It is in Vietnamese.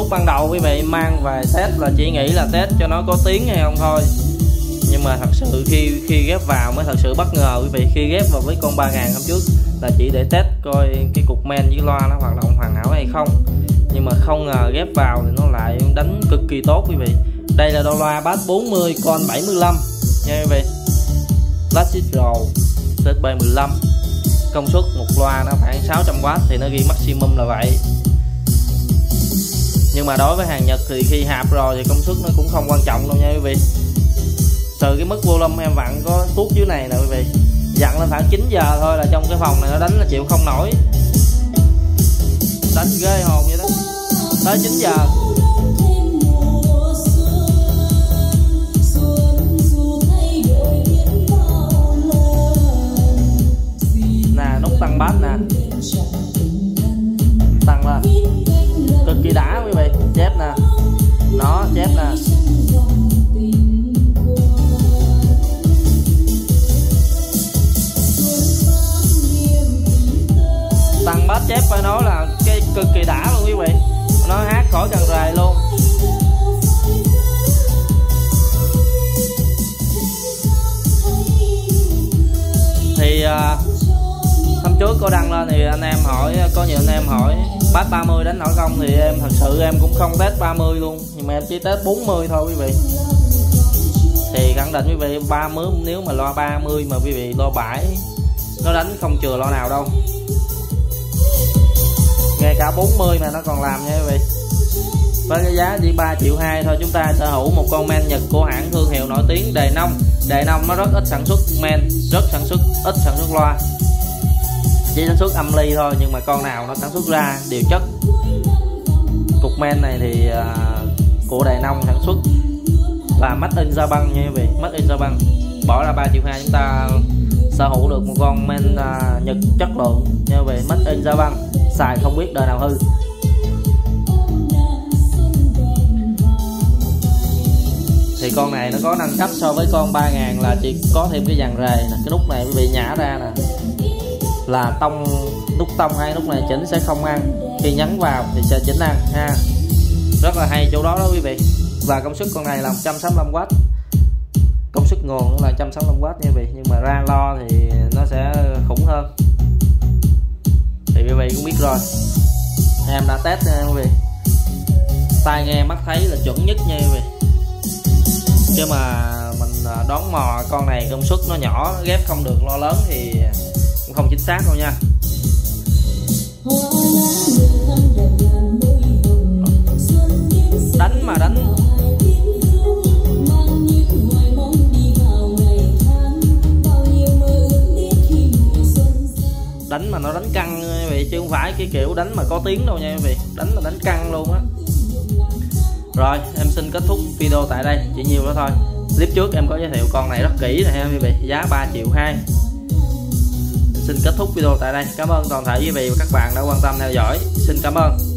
ban đầu quý vị mang về test là chỉ nghĩ là test cho nó có tiếng hay không thôi, nhưng mà thật sự khi ghép vào mới thật sự bất ngờ quý vị. Khi ghép vào với con 3000 hôm trước là chỉ để test coi cái cục men với loa nó hoạt động hoàn hảo hay không, nhưng mà không ngờ ghép vào thì nó lại đánh cực kỳ tốt quý vị. Đây là đo loa bass 40 con 75 nha quý vị, Classic Pro TB15, công suất một loa nó khoảng 600W thì nó ghi maximum là vậy. Nhưng mà đối với hàng Nhật thì khi hạp rồi thì công suất nó cũng không quan trọng đâu nha quý vị. Từ cái mức volume em vặn có tuốt dưới này nè quý vị, dặn lên khoảng 9 giờ thôi là trong cái phòng này nó đánh là chịu không nổi, đánh ghê hồn vậy đó. Tới 9 giờ nè, nút tăng bass nè, tăng lên cực kỳ đã quý vị. Chép nè, nó chép nè, tăng bass chép phải nói là cái cực kỳ đã luôn quý vị, nó hát khỏi cần rề luôn. Thì hôm trước cô đăng lên thì anh em hỏi, có nhiều anh em hỏi bass 30 đánh nổi không, thì em thật sự em cũng không test 30 luôn, nhưng mà em chỉ test 40 thôi quý vị. Thì khẳng định quý vị 30, nếu mà loa 30 mà quý vị loa 7 nó đánh không chừa loa nào đâu, ngay cả 40 mà nó còn làm nha quý vị. Với cái giá chỉ 3,2 triệu thôi, chúng ta sở hữu một con men Nhật của hãng thương hiệu nổi tiếng Đề Nông. Đề Nông nó rất ít sản xuất men, ít sản xuất loa, chỉ sản xuất âm ly thôi, nhưng mà con nào nó sản xuất ra đều chất. Cục men này thì của Đề Nông sản xuất là Made in Japan nha quý vị, Made in Japan. Bỏ ra 3,2 triệu chúng ta sở hữu được một con men Nhật chất lượng nha quý vị, Made in Japan, xài không biết đời nào hư. Thì con này nó có nâng cấp so với con 3000 là chỉ có thêm cái dàn rề nè, cái nút này quý vị nhả ra nè là tông, nút tông hai nút này chỉnh sẽ không ăn, khi nhấn vào thì sẽ chỉnh ăn ha. Rất là hay chỗ đó đó quý vị. Và công suất con này là 165W, công suất nguồn là 165W nha quý vị, nhưng mà ra lo thì nó sẽ khủng hơn. Thì quý vị cũng biết rồi, em đã test nha quý vị, tai nghe mắt thấy là chuẩn nhất nha quý vị. Chứ mà mình đón mò con này công suất nó nhỏ, ghép không được lo lớn thì cũng không chính xác đâu nha. Đánh mà đánh mà nó đánh căng quý vị, chứ không phải cái kiểu đánh mà có tiếng đâu nha quý vị, đánh mà đánh căng luôn á. Rồi em xin kết thúc video tại đây, chỉ nhiêu đó thôi. Clip trước em có giới thiệu con này rất kỹ rồi ha quý vị, giá 3,2 triệu. Xin kết thúc video tại đây. Cảm ơn toàn thể quý vị và các bạn đã quan tâm theo dõi. Xin cảm ơn.